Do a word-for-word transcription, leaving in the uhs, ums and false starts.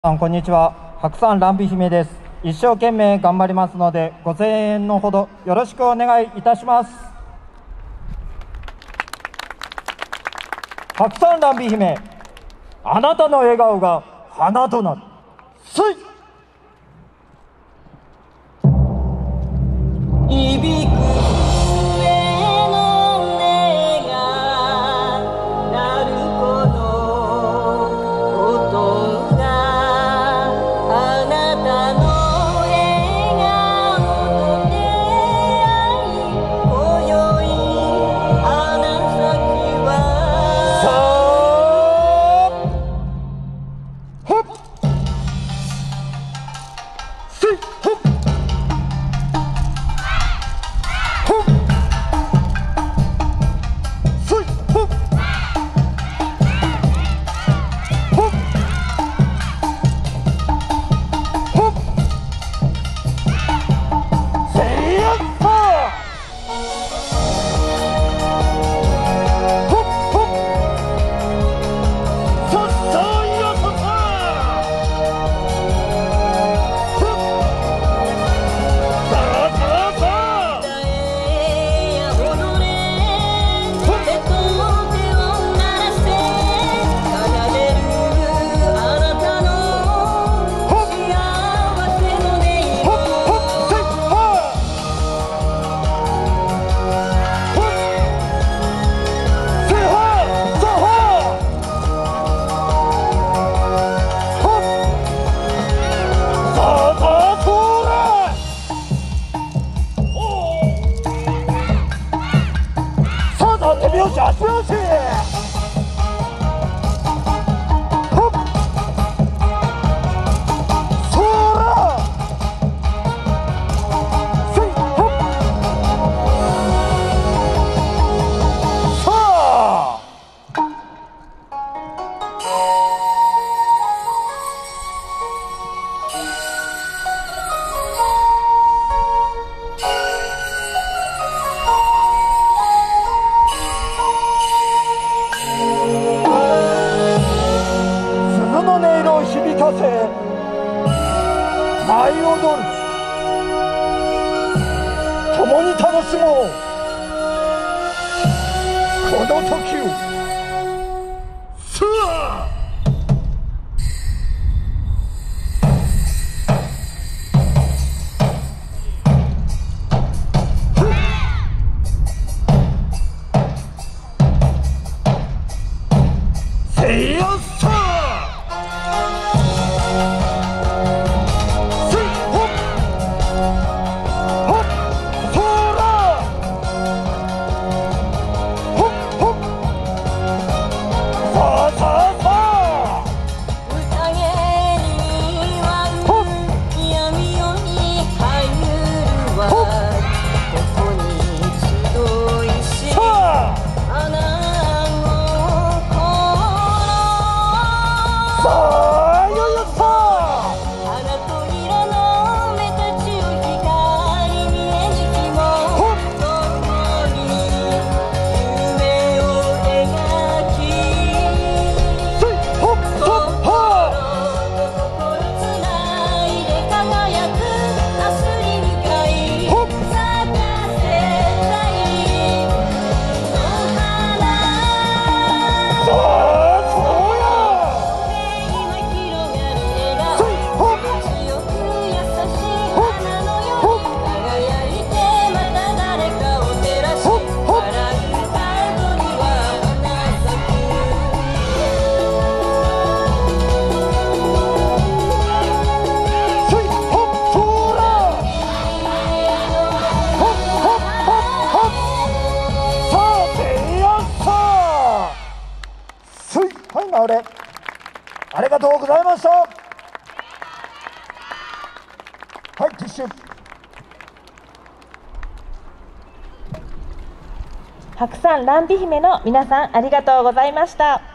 さんこんにちは。白山乱美姫です。一生懸命頑張りますのでご声援のほどよろしくお願いいたします。白山乱美姫、あなたの笑顔が花となる。すい響く手拍子足拍子響かせ舞い踊る、共に楽しもうこの時を。さあせいやさあはい、直れありがとうございました。はい、ティッシュ。 白山乱美姫の皆さんありがとうございました。